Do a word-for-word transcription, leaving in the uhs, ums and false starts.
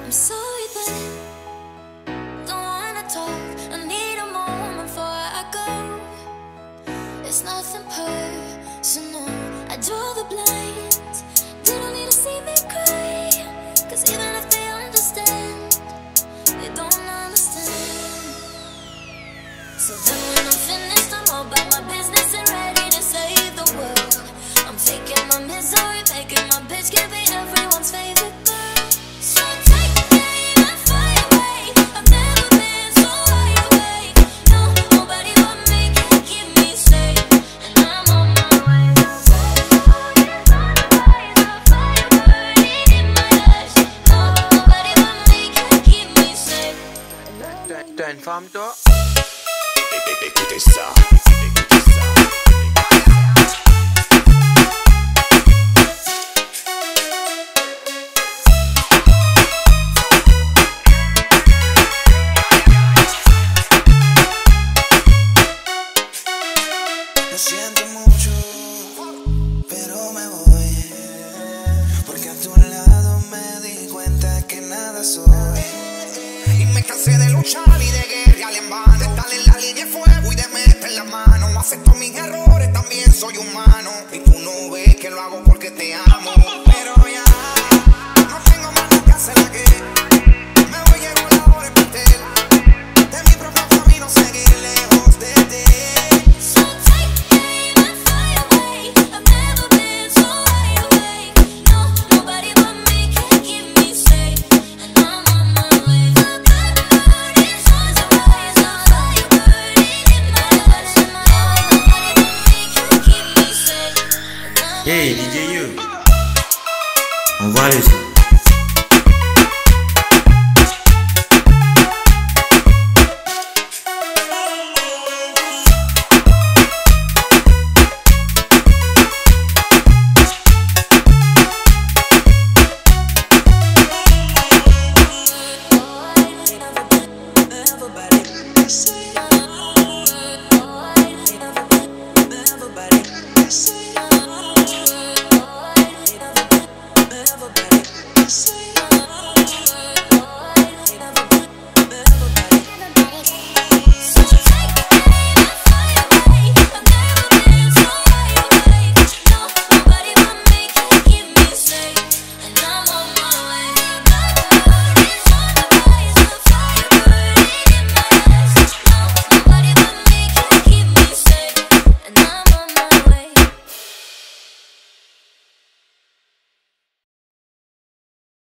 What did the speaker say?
I'm sorry, but don't wanna talk. I need a moment before I go. It's nothing personal. I draw the blinds. They don't need to see me cry, 'cause even if they understand, they don't understand. So then when I'm finished, I'm all about my business and ready to save the world. I'm taking my misery, making my bitch give me everyone's favorite girl. So take the pain and fly away. I've never been so wide awake. No, nobody but me can keep me safe, and I'm on my way. I'll fly burning in my eyes. No, nobody but me can keep me safe. T'as une femme, toi? Écoutez ça, écoutez ça. Lo siento mucho, pero me voy, porque a tu lado me di cuenta que nada soy. Y me cansé de luchar y de guerrear en vano, de estar en la línea de fuego y de meter la mano. Acepto mis errores, también soy humano, y tú no ves que lo hago porque te amo. Pero ya no tengo más nada que hacer que me voy, llegó la hora de partir de mi propio camino, seguir lejos de ti. So take the pain and fly away. I've never been so wide awake. No, nobody but me can keep me safe, and I'm on my way. The blood burning suns rise, the fire burning in my eyes. Nobody but me can keep me safe, and I'm Hey D J U, envoie le son. Everybody say